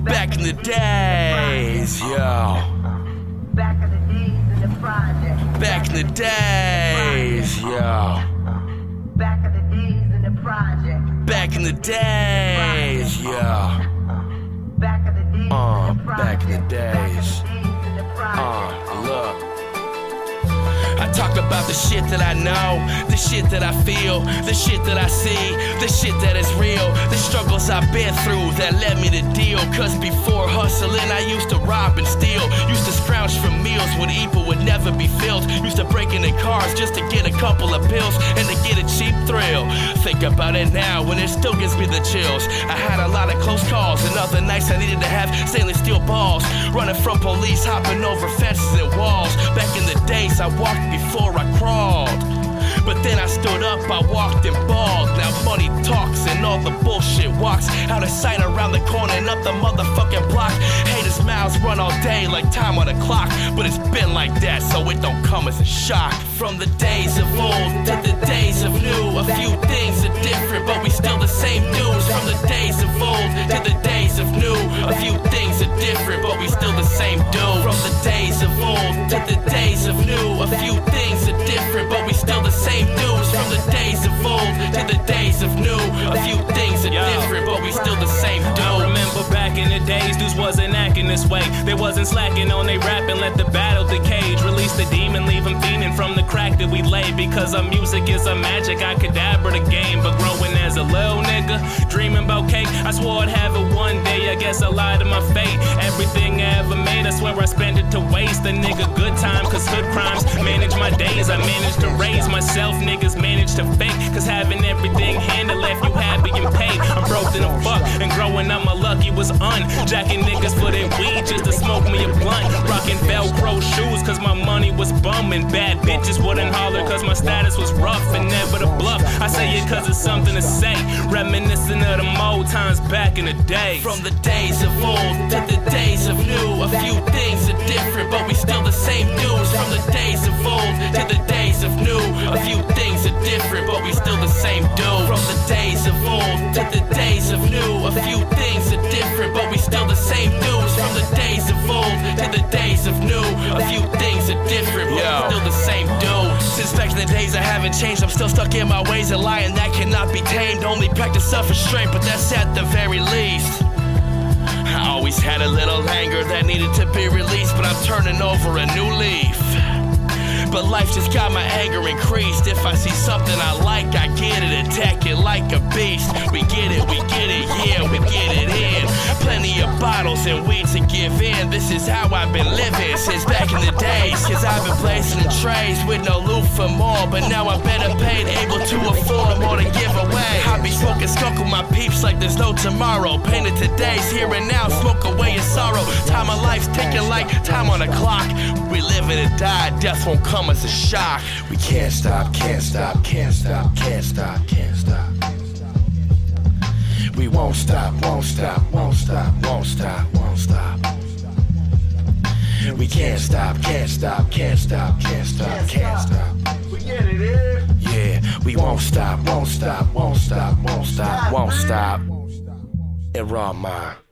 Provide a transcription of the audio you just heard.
Back in the days, yo. Back in the days in the project. Back in the days, yo. Back in the days in the project. Back in the days, yo. Back in the days in the project. Back in the days. Look. I talk about the shit that I know, the shit that I feel, the shit that I see, the shit that is real, the struggles I've been through that led me to deal. Cause before hustling I used to rob and steal, used to scrounge for meals when people would never be filled, used to break into cars just to get a couple of pills and to get a cheap thrill. Think about it now and it still gives me the chills. I had a lot of close calls and other nights I needed to have stainless steel balls, running from police, hopping over fences and walls. Back in the days I walked before I crawled, but then I stood up, I walked and balled. Now money talks and all the bullshit walks out of sight around the corner and up the motherfucking block. Haters' mouths run all day like time on a clock, but it's been like that so it don't come as a shock. From the days of old to the days of new, a few things are different but we still the same dudes. From the days of old to the days of new, a few things are different but we still the same dude. From the days of old to the days of new, a few things are different but we still the same dudes. From the days of old to the days of new, a few things are different but we still the same dude. I remember back in the days, dudes wasn't acting this way. They wasn't slacking on they rap and let the battle the cage. Release the demon, leave him fiending from the crack that we laid. Because our music is a magic, I could dabber the game. But growing as a little nigga, dreaming about cake, I swore I'd have it one day. I guess I lied to my fate. Everything I ever made, I swear I spent it to waste. A nigga good time, cause hood crimes manage my days. I managed to raise myself, niggas managed to fake. Cause having everything handled left you happy and paid. I'm broke than a fuck, and growing up my lucky was jacking niggas for their weed just to smoke me a blunt. Rocking Velcro shoes cause my money was bumming. Bad bitches wouldn't holler cause my status was rough and never to bluff. I say it cause it's something to say, reminiscent of the old times back in the day. From the days of old to the days of new, a few things are different but we still the same dudes. From the days of old to the days of new, a few things are different but we still the same dude. From the days of old to the days of new, a few things are different but we still the same dudes. From the days of old to the days of new, a few things are different but we still the same dude. Since back in the days I haven't changed, I'm still stuck in my ways of lying that cannot be tamed. Only practice self-restraint but that's at the very least. I always had a little anger that needed to be released, but I'm turning over a new leaf. But life just got my anger increased. If I see something I like, I get it, attack it like a beast. We get it, yeah, we get it in. Plenty of bottles and weed to give in. This is how I've been living since back in the days. Cause I've been placing trays with no loot for more, but now I'm better paid, able to afford more to give away. I be smoking skunk with my peeps like there's no tomorrow. Painted today's here and now, smoke away your sorrow. Time of life's ticking like time on a clock. We live and die, death won't come as a shock. We can't stop, can't stop, can't stop, can't stop, can't stop. We won't stop, won't stop, won't stop, won't stop, won't stop. We can't stop, can't stop, can't stop, can't stop, can't stop. We get it, eh? Yeah, we won't stop, won't stop, won't stop, won't stop, won't stop. In raw mind.